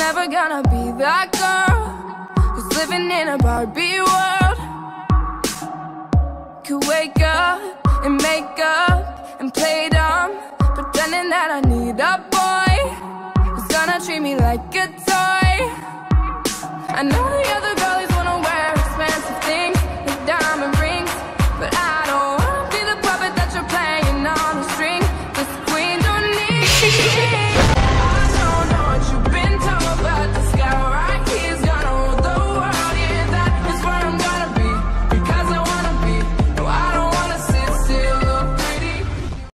never gonna be that girl who's living in a Barbie world. Could wake up and make up